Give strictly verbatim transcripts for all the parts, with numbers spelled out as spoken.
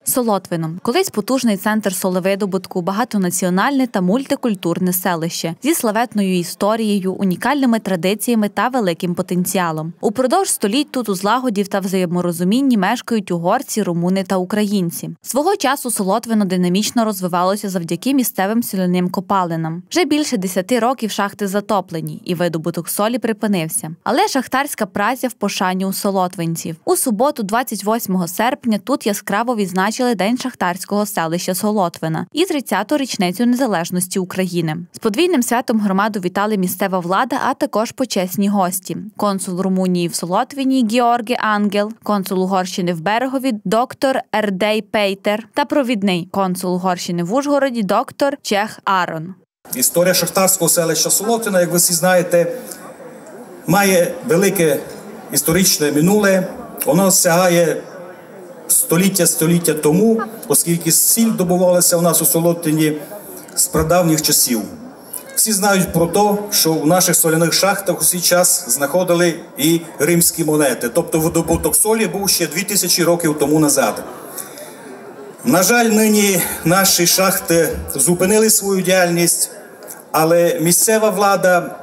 Солотвино – колись потужний центр солевидобутку, багатонаціональне та мультикультурне селище зі славетною історією, унікальними традиціями та великим потенціалом. Упродовж століть тут у злагоді та взаєморозумінні мешкають угорці, румуни та українці. Свого часу Солотвино динамічно розвивалося завдяки місцевим соляним копалинам. Вже більше десяти років шахти затоплені, і видобуток солі припинився. Але шахтарська праця в пошані у солотвинців. У суботу, двадцять восьмого серпня, тут яскраво відзначили День шахтарського селища Солотвина і тридцяту річницю незалежності України. З подвійним святом громаду вітали місцева влада, а також почесні гості. Консул Румунії в Солотвині Георгі Ангел, консул Угорщини в Берегові доктор Ердей Пейтер та провідний консул Угорщини в Ужгороді доктор Чех Арон. Історія шахтарського селища Солотвина, як ви всі знаєте, має велике історичне минуле. Воно сягає століття-століття тому, оскільки сіль добувалася у нас у Солотвині з прадавніх часів. Всі знають про те, що в наших соляних шахтах у свій час знаходили і римські монети. Тобто видобуток солі був ще дві тисячі років тому назад. На жаль, нині наші шахти зупинили свою діяльність, але місцева влада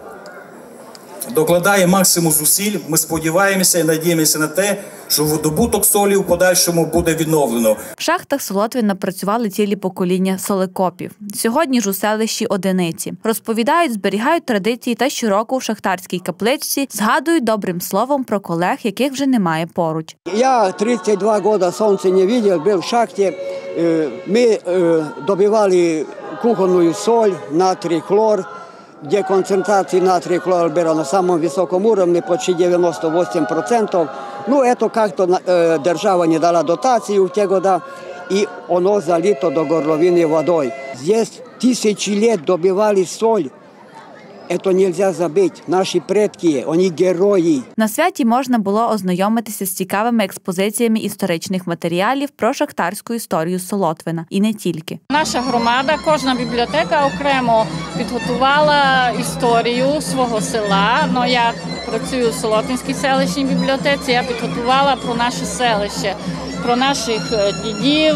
докладає максимум зусиль. Ми сподіваємося і надіємося на те, що видобуток солі в подальшому буде відновлено. В шахтах Солотвина працювали цілі покоління солекопів. Сьогодні ж у селищі одиниці. Розповідають, зберігають традиції та щороку в шахтарській капличці згадують добрим словом про колег, яких вже немає поруч. Я тридцять два роки сонця не бачив, був в шахті. Ми добивали кухонну соль, натрій, хлор, где концентрация натрия хлора была на самом высоком уровне, почти девяносто восемь процентов. Ну, это как-то э, держава не дала дотацию в те годы, и оно залито до горловины водой. Здесь тысячи лет добивали соль. Це нельзя забити. Наші предки, вони герої. На святі можна було ознайомитися з цікавими експозиціями історичних матеріалів про шахтарську історію Солотвина. І не тільки. Наша громада, кожна бібліотека окремо підготувала історію свого села. Ну, я працюю в Солотвинській селищній бібліотеці, я підготувала про наше селище, про наших дідів,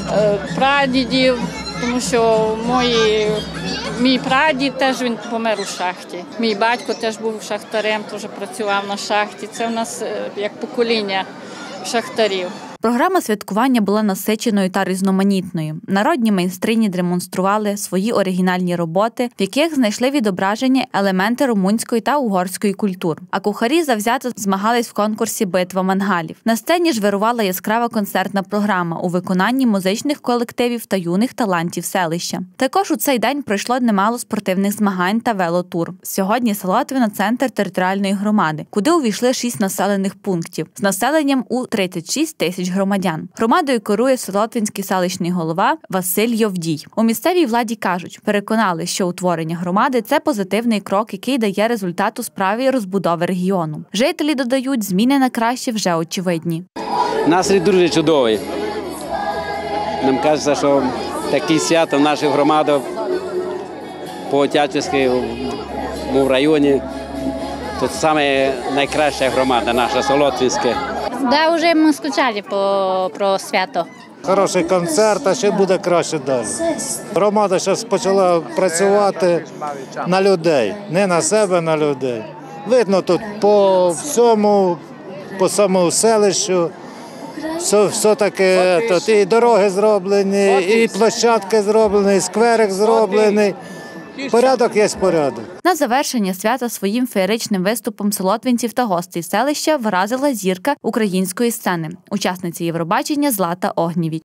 прадідів, тому що мої... Мій прадід теж він помер у шахті. Мій батько теж був шахтарем, теж працював на шахті. Це в нас як покоління шахтарів. Програма святкування була насиченою та різноманітною. Народні майстрині демонстрували свої оригінальні роботи, в яких знайшли відображення елементи румунської та угорської культур. А кухарі завзято змагались в конкурсі «Битва мангалів». На сцені ж вирувала яскрава концертна програма у виконанні музичних колективів та юних талантів селища. Також у цей день пройшло немало спортивних змагань та велотур. Сьогодні Солотвино – центр територіальної громади, куди увійшли шість населених пунктів з населенням у тридцять шість тисяч громадян. Громадою керує солотвинський селищний голова Василь Йовдій. У місцевій владі кажуть, переконали, що утворення громади – це позитивний крок, який дає результат у справі розбудови регіону. Жителі додають, зміни на краще вже очевидні. Настрій дуже чудовий. Нам кажеться, що такі свята в нашій громаді по-отечески в районі тут саме найкраща громада наша солотвинська. Да, вже ми скучали по, про свято. Хороший концерт, а ще буде краще далі. Громада зараз почала працювати на людей, не на себе, на людей. Видно тут по всьому, по самому селищу, все, все таке, тут і дороги зроблені, і площадки зроблені, і скверик зроблений. Порядок є порядок. На завершення свята своїм феєричним виступом солотвинців та гостей селища вразила зірка української сцени, учасниця Євробачення Злата Огнєвіч.